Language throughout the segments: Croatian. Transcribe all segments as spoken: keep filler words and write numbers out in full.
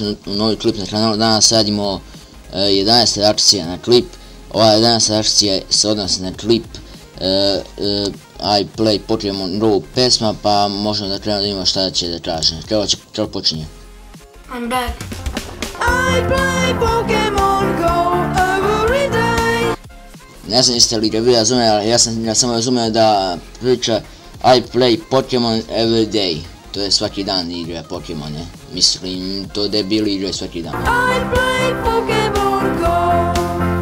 dobrodošli u novi klip na kanalu. Danas radimo jedanaesta reakcija na klip. Ova jedanaesta reakcija se odnosi na klip I Play Pokemon Go pesma, pa možemo da krenemo da vidimo šta će da traže. Kako počinje? I'm back. I play Pokemon Go every day. Ne znam jeste li ga vi razumeli, ali ja sam ga samo razumio da priča I play Pokemon every day. To je svaki dan igra Pokemone. Mislim, to debili igraju svaki dan. I play Pokemon Go.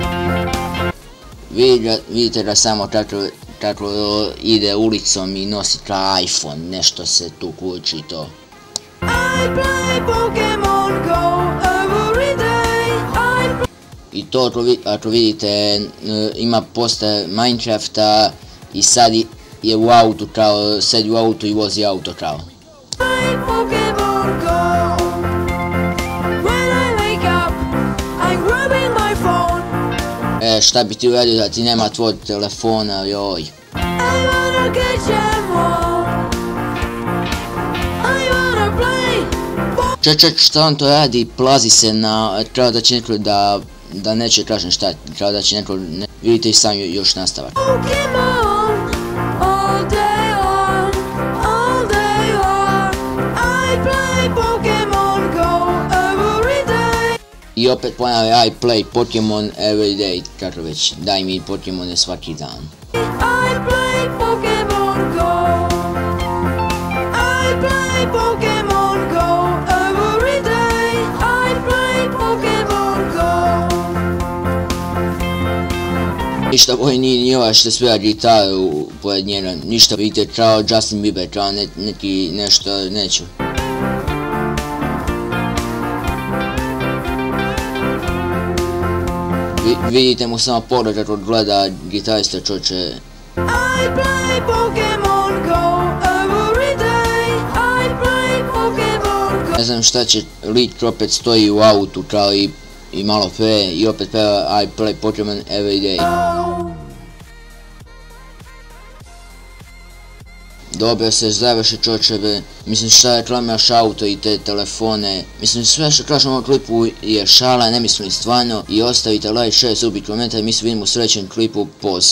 Vidite ga samo kako ide ulicom i nosi ka iPhone. Nešto se tu kući to. I play Pokemon Go every day. I to ako vidite ima poster Minecrafta i sad je u autu kao, sedi u autu i vozi auto kao. E, šta bi ti uradio da ti nema tvoj telefona, joj. Ček, ček, šta on to radi, plazi se na, kao da će neko da, da neće kažem šta, kao da će neko, ne, vidite i sam još nastavak. I opet ponavlja I play Pokemon every day, kako već, daj mi Pokemone svaki dan. I play Pokemon Go. I play Pokemon Go every day. I play Pokemon Go. Ništa bolje nije ni ova što svira gitaru pored njega, ništa vidite kao Justin Bieber, kao neki nešto neću. Vidite mu samo pogled kako gleda gitarista čoče. I play Pokemon Go every day. I play Pokemon Go. Ne znam šta će, lik opet stoji u autu kao i, i malo pre i opet peva I play Pokemon every day. Dobro se završi čoče, mislim šta reklamiraš auto i te telefone, mislim sve što kažem u ovom klipu je šala, ne mislim stvarno, i ostavite like, share, subscribe, komentar, mi se vidimo u sljedećem klipu, poz.